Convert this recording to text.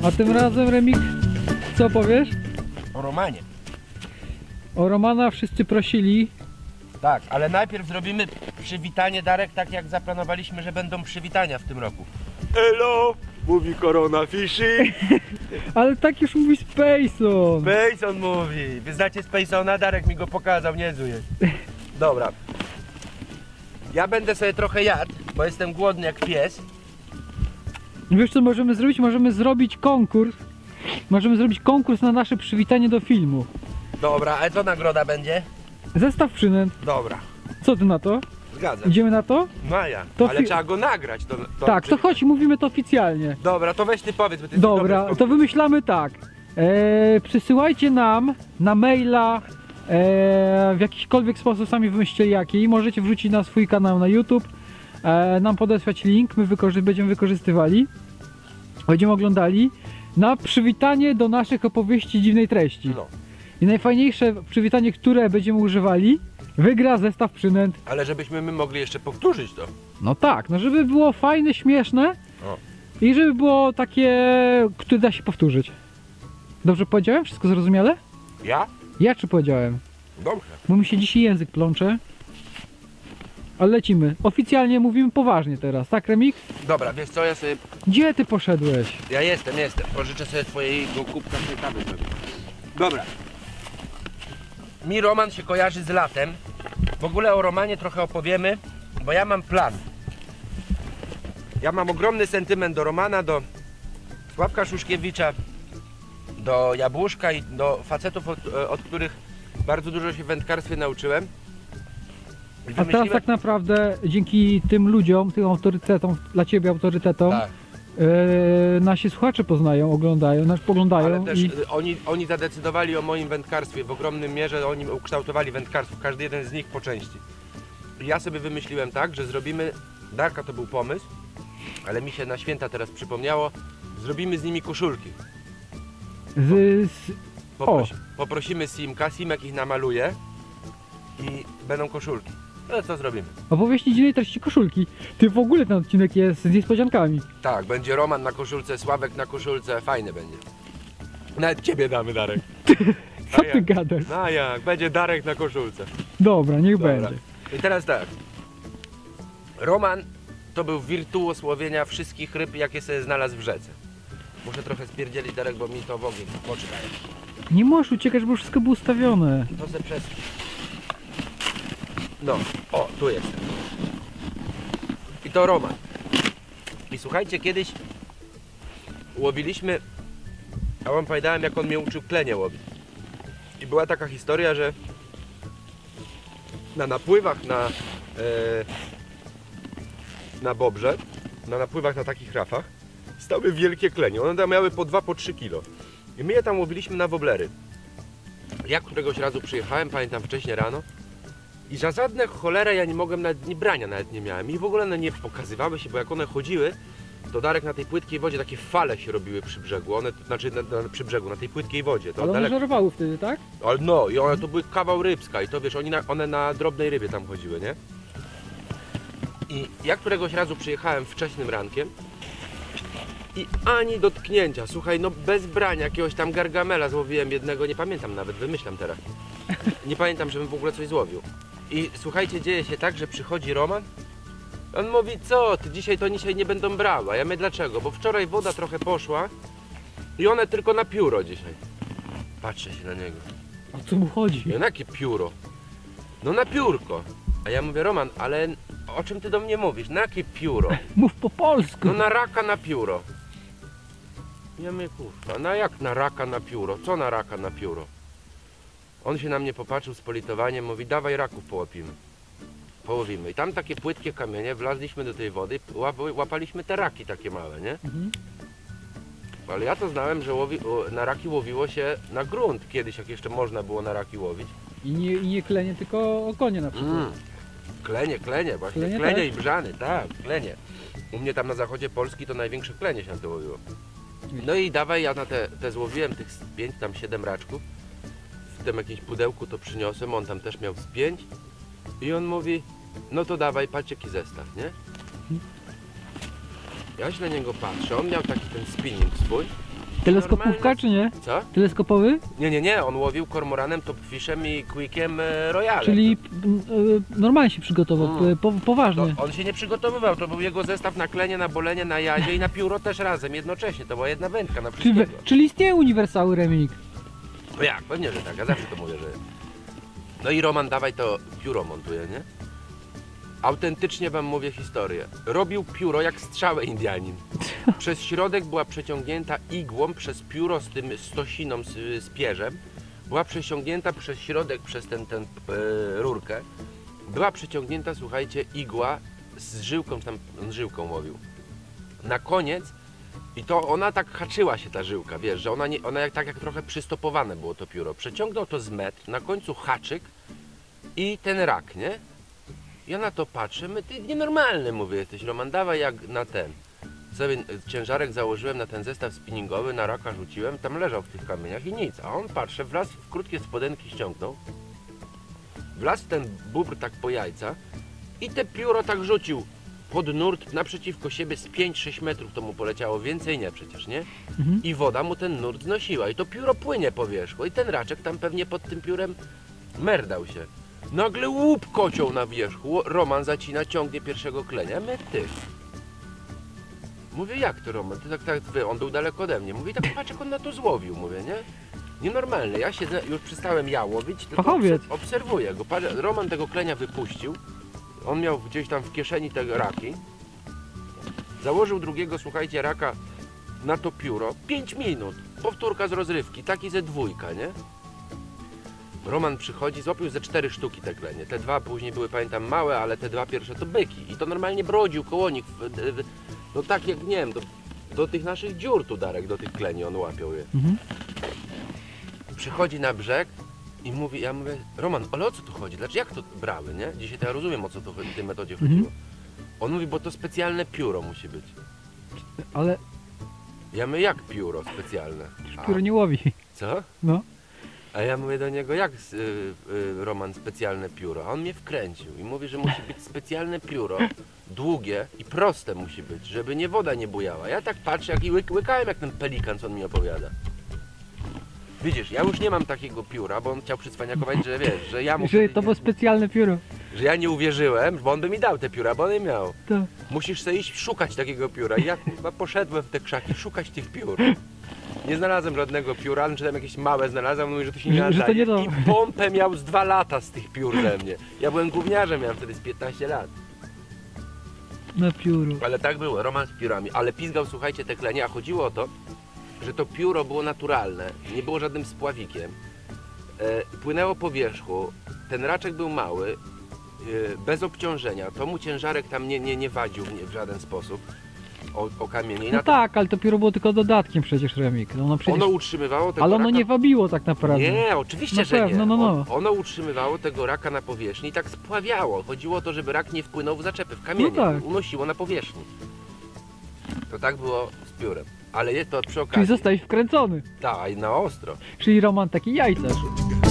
A tym razem, Remik, co powiesz? O Romanie. O Romana wszyscy prosili. Tak, ale najpierw zrobimy przywitanie, Darek, tak jak zaplanowaliśmy, że będą przywitania w tym roku. Elo, mówi Corona Fishy. Ale tak już mówi Spacon. Spacon mówi. Wy znacie Spacona? Darek mi go pokazał, niezły jest. Dobra. Ja będę sobie trochę jadł, bo jestem głodny jak pies. Wiesz co możemy zrobić? Możemy zrobić konkurs. Możemy zrobić konkurs na nasze przywitanie do filmu. Dobra, a co nagroda będzie? Zestaw przynęt. Dobra, Co ty na to? zgadzam. Idziemy na to? No ja, To ale trzeba go nagrać. To Tak, to przywitanie. chodź, mówimy to oficjalnie. Dobra, to weź ty powiedz, bo ty jesteś Dobra, dobry w to wymyślamy tak. Przysyłajcie nam na maila w jakikolwiek sposób, sami wymyślcie jaki. Możecie wrzucić na swój kanał na YouTube, nam podesłać link, my będziemy wykorzystywali, będziemy oglądali na przywitanie do naszych opowieści dziwnej treści. No, I najfajniejsze przywitanie, które będziemy używali, wygra zestaw przynęt. ale żebyśmy my mogli jeszcze powtórzyć to. No tak, no żeby było fajne, śmieszne O. i żeby było takie, które da się powtórzyć. Dobrze powiedziałem? Wszystko zrozumiale? Ja? Ja czy powiedziałem? Dobrze. Bo mi się dzisiaj język plącze. Ale lecimy. Oficjalnie mówimy poważnie teraz, tak Remik? Dobra, wiesz co, ja sobie... Gdzie ty poszedłeś? Ja jestem. Pożyczę sobie twojego kubka tej kawy sobie. Dobra. Mi Roman się kojarzy z latem. W ogóle o Romanie trochę opowiemy, bo ja mam plan. Ja mam ogromny sentyment do Romana, do Sławka Szuszkiewicza, do Jabłuszka i do facetów, od których bardzo dużo się w wędkarstwie nauczyłem. I A teraz tak naprawdę dzięki tym ludziom, tym autorytetom, dla ciebie autorytetom, Tak. nasi słuchacze poznają, oglądają, poglądają Ale też i oni zadecydowali o moim wędkarstwie w ogromnym mierze, oni ukształtowali wędkarstwo, każdy jeden z nich po części. I ja sobie wymyśliłem tak, że zrobimy, Darka to był pomysł, ale mi się na święta teraz przypomniało, zrobimy z nimi koszulki. Poprosimy Simka, Simek ich namaluje i będą koszulki. No co zrobimy? opowieści dziwnej treści koszulki. Ty w ogóle ten odcinek jest z niespodziankami. Tak, będzie Roman na koszulce, Sławek na koszulce, fajne będzie. Nawet ciebie damy, Darek. Co A ty jak? gadasz? No jak, będzie Darek na koszulce. Dobra, niech Dobra. będzie. I teraz tak. Roman to był wirtuoz łowienia wszystkich ryb, jakie sobie znalazł w rzece. Muszę trochę spierdzielić, Darek, bo mi to w ogień oczy daje. Nie możesz uciekać, bo wszystko było ustawione. To se przez... No, o, tu jest. I to Roman. I słuchajcie, kiedyś łowiliśmy, a wam powiedziałem, jak on mnie uczył klenie łowić. I była taka historia, że na napływach na Bobrze, na napływach na takich rafach stały wielkie klenie. One tam miały po 2, po 3 kilo. I my je tam łowiliśmy na woblery. Ja któregoś razu przyjechałem, pamiętam wcześnie rano, i za żadne cholerę ja nie mogłem, nawet brania nawet nie miałem. I w ogóle one nie pokazywały się, bo jak one chodziły, to Darek na tej płytkiej wodzie takie fale się robiły przy brzegu. One, znaczy przy brzegu, na tej płytkiej wodzie. To Ale one daleko... żerowały wtedy, tak? Ale no, i one to były kawał rybska i to wiesz, one na drobnej rybie tam chodziły, nie? I ja któregoś razu przyjechałem wczesnym rankiem i ani dotknięcia, słuchaj, no bez brania jakiegoś tam gargamela złowiłem jednego, nie pamiętam nawet, wymyślam teraz. Nie pamiętam, żebym w ogóle coś złowił. I słuchajcie, dzieje się tak, że przychodzi Roman, on mówi, co ty, dzisiaj nie będą brała. Ja mówię, dlaczego? Bo wczoraj woda trochę poszła i one tylko na pióro dzisiaj. Patrzę się na niego. O co mu chodzi? Ja, na jakie pióro? No na piórko. A ja mówię, Roman, ale o czym ty do mnie mówisz? Na jakie pióro? Mów po polsku. No na raka na pióro. Ja mówię, kurwa, na jak na raka na pióro? Co na raka na pióro? On się na mnie popatrzył z politowaniem, mówi, dawaj raków połowimy. I tam takie płytkie kamienie, wlazliśmy do tej wody, łapaliśmy te raki takie małe, nie? Mhm. Ale ja to znałem, że na raki łowiło się na grunt kiedyś, jak jeszcze można było na raki łowić. I nie klenie, tylko okonie na przykład. Klenie, właśnie. Klenie, Klenie tak? i brzany, tak, klenie. U mnie tam na zachodzie Polski to największe klenie się na to łowiło. No i dawaj, ja na te złowiłem tych 5, tam 7 raczków. W tym jakimś pudełku to przyniosłem, on tam też miał z 5. I on mówi, no to dawaj, patrz jaki zestaw, nie? Ja się na niego patrzę, on miał taki ten spinning swój. Teleskopówka normalne- czy nie? Co? Teleskopowy? Nie, on łowił kormoranem, topfishem i quickiem royalem. Czyli normalnie się przygotował, poważnie. To on się nie przygotowywał, to był jego zestaw na klenie, na bolenie, na jadzie i na pióro też razem, jednocześnie. To była jedna wędka na Czyli, wszystkiego. czyli istnieje uniwersały Remik. No jak, pewnie, że tak, ja zawsze to mówię, że... No i Roman, dawaj to pióro montuje, nie? Autentycznie wam mówię historię. Robił pióro jak strzałę Indianin. Przez środek była przeciągnięta igłą przez pióro z tym stosiną, z pierzem. Była przeciągnięta przez środek, przez tę rurkę. Była przeciągnięta, słuchajcie, igła z żyłką, tam on żyłką łowił. Na koniec, i to ona tak haczyła się ta żyłka, wiesz, że ona jak trochę przystopowane było to pióro. Przeciągnął to z metr, na końcu haczyk i ten rak, nie? Ja na to patrzę, ty nienormalny, mówię, jesteś, Roman, dawaj jak na ten. Sobie ciężarek założyłem na ten zestaw spinningowy, na raka rzuciłem, tam leżał w tych kamieniach i nic. A on, patrzę, wlazł w krótkie spodenki, ściągnął, wlazł w ten bóbr tak po jajca i te pióro tak rzucił pod nurt naprzeciwko siebie z 5-6 metrów, to mu poleciało, więcej nie przecież, nie? I woda mu ten nurt znosiła i to pióro płynie po wierzchu i ten raczek tam pewnie pod tym piórem merdał się. Nagle łup kocioł na wierzchu, Roman zacina, ciągnie pierwszego klenia, my ty. Mówię, jak to Roman? Ty tak, on był daleko ode mnie. Mówię, tak patrz jak on na to złowił, mówię, nie? Nienormalne, ja siedzę, już przestałem ja łowić, tylko Fachowiec. obserwuję go. Roman tego klenia wypuścił, on miał gdzieś tam w kieszeni te raki. Założył drugiego, słuchajcie, raka na to pióro. 5 minut, powtórka z rozrywki, taki ze dwójka, nie? Roman przychodzi, złapił ze 4 sztuki te klenie. Te dwa później były, pamiętam, małe, ale te dwa pierwsze to byki. I to normalnie brodził koło nich. No tak jak, nie wiem, do tych naszych dziur tu, Darek, do tych kleni on łapiał je. Przychodzi na brzeg i mówi, ja mówię, Roman, ale o co tu chodzi? Dlaczego, jak to brały, nie? Dzisiaj to ja rozumiem, o co tu w tej metodzie chodziło. On mówi, bo to specjalne pióro musi być. Ale Ja mówię, jak pióro specjalne? pióro nie łowi. Co? No. A ja mówię do niego, jak Roman, specjalne pióro? A on mnie wkręcił i mówi, że musi być specjalne pióro, długie i proste musi być, żeby woda nie bujała. Ja tak patrzę i łykałem jak ten pelikan, co on mi opowiada. Widzisz, ja już nie mam takiego pióra, bo on chciał przycwaniakować, że wiesz, że ja mu... Że to było specjalne pióro. Że ja nie uwierzyłem, bo on by mi dał te pióra, bo on je miał. To. Musisz sobie iść szukać takiego pióra. I ja chyba poszedłem w te krzaki szukać tych piór. Nie znalazłem żadnego pióra, ale czy tam jakieś małe znalazłem, mówi, że to się nie Że to nie nadaje. to. I pompę miał z 2 lata z tych piór ze mnie. Ja byłem gówniarzem, miałem wtedy z 15 lat. Na pióro. Ale tak było, Roman z piórami. Ale pizgał, słuchajcie, te klenie, a chodziło o to, że to pióro było naturalne, nie było żadnym spławikiem. Płynęło po wierzchu, ten raczek był mały, bez obciążenia, to mu ciężarek tam nie wadził w żaden sposób o kamienie. No tak, ale to pióro było tylko dodatkiem przecież, Remik. No, przecież... Ono utrzymywało tego Ale ono raka... nie wabiło tak naprawdę. Nie, oczywiście, No że pewno, nie. no. Ono utrzymywało tego raka na powierzchni i tak spławiało. Chodziło o to, żeby rak nie wpłynął w zaczepy, w kamienie, No tak. unosiło na powierzchni. To tak było z piórem. Ale jest to przy okazji... Czyli zostałeś wkręcony. Tak, na ostro. Czyli Roman taki jajcarz.